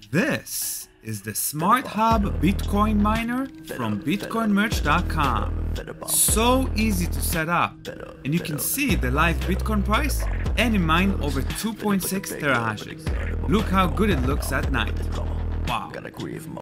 This is the SmartHub Bitcoin miner from bitcoinmerch.com. So easy to set up, and you can see the live Bitcoin price and it mined over 2.6 terahashes. Look how good it looks at night. Wow.